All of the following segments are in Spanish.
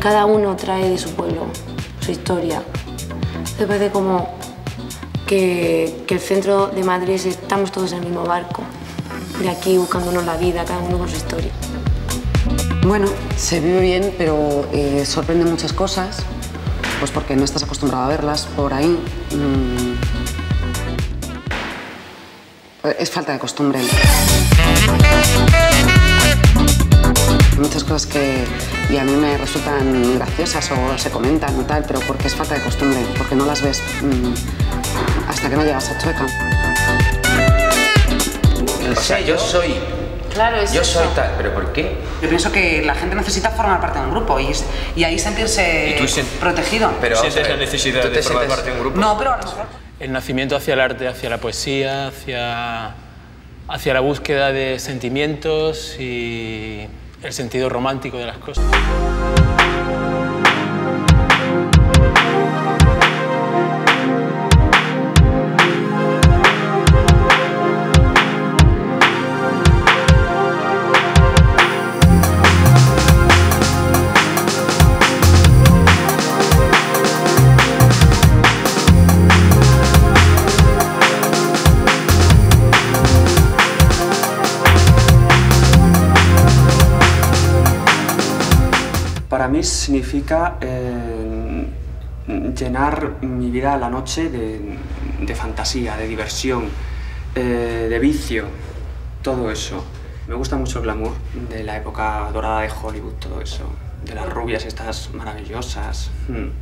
cada uno trae de su pueblo su historia. Me parece como que el centro de Madrid estamos todos en el mismo barco, de aquí buscándonos la vida, cada uno con su historia. Bueno, se vive bien, pero sorprende muchas cosas, pues porque no estás acostumbrado a verlas por ahí. Es falta de costumbre. Hay muchas cosas y a mí me resultan graciosas o se comentan o tal, pero porque es falta de costumbre, porque no las ves hasta que no llegas a Chueca. O sea, yo soy... Claro, yo soy tal, ¿pero por qué? Yo pienso que la gente necesita formar parte de un grupo y ahí sentirse protegido. Pero ¿Sientes la necesidad de formar parte de un grupo? No, pero a lo mejor... El nacimiento hacia el arte, hacia la poesía, hacia la búsqueda de sentimientos y el sentido romántico de las cosas. Para mí significa llenar mi vida a la noche de fantasía, de diversión, de vicio, todo eso. Me gusta mucho el glamour de la época dorada de Hollywood, todo eso, de las rubias estas maravillosas.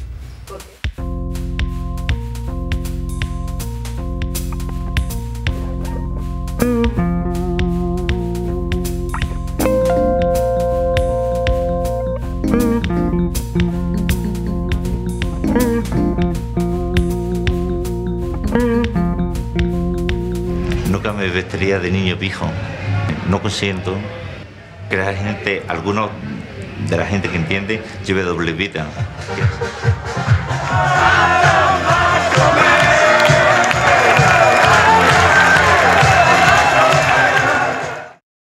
Nunca me vestiría de niño pijo. No consiento que la gente, algunos de la gente que entiende, lleve doble vida.